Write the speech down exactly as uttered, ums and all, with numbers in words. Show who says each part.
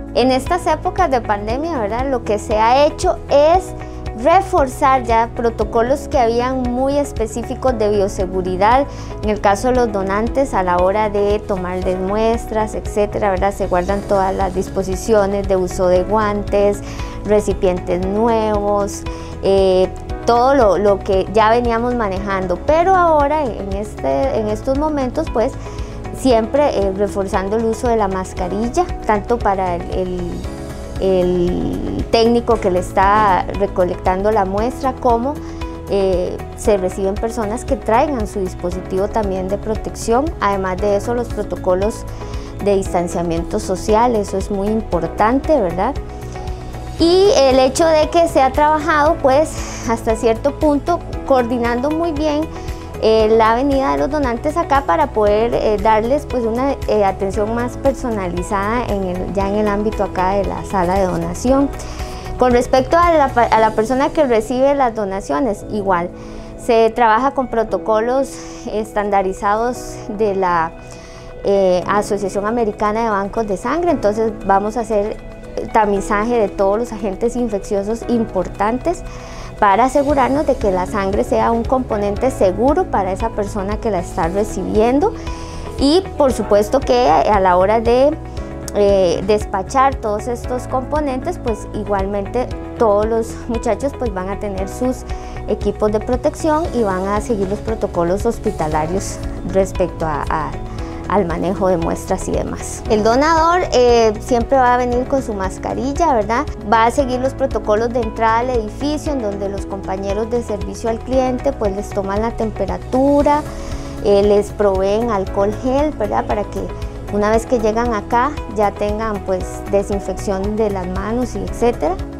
Speaker 1: En estas épocas de pandemia, ¿verdad?, lo que se ha hecho es reforzar ya protocolos que habían muy específicos de bioseguridad. En el caso de los donantes, a la hora de tomarles muestras, etcétera, ¿verdad?, se guardan todas las disposiciones de uso de guantes, recipientes nuevos, eh, todo lo, lo que ya veníamos manejando. Pero ahora, en, este, en estos momentos, pues, siempre eh, reforzando el uso de la mascarilla, tanto para el, el el técnico que le está recolectando la muestra, como eh, se reciben personas que traigan su dispositivo también de protección. Además de eso, los protocolos de distanciamiento social, eso es muy importante, ¿verdad? Y el hecho de que se ha trabajado, pues, hasta cierto punto, coordinando muy bien Eh, la venida de los donantes acá para poder eh, darles pues una eh, atención más personalizada en el, ya en el ámbito acá de la sala de donación. Con respecto a la, a la persona que recibe las donaciones, igual se trabaja con protocolos estandarizados de la eh, Asociación Americana de Bancos de Sangre. Entonces vamos a hacer tamizaje de todos los agentes infecciosos importantes para asegurarnos de que la sangre sea un componente seguro para esa persona que la está recibiendo. Y por supuesto que a la hora de eh, despachar todos estos componentes, pues igualmente todos los muchachos pues van a tener sus equipos de protección y van a seguir los protocolos hospitalarios respecto a, a al manejo de muestras y demás. El donador eh, siempre va a venir con su mascarilla, ¿verdad? Va a seguir los protocolos de entrada al edificio, en donde los compañeros de servicio al cliente pues les toman la temperatura, eh, les proveen alcohol gel, ¿verdad?, para que una vez que llegan acá ya tengan pues desinfección de las manos y etcétera.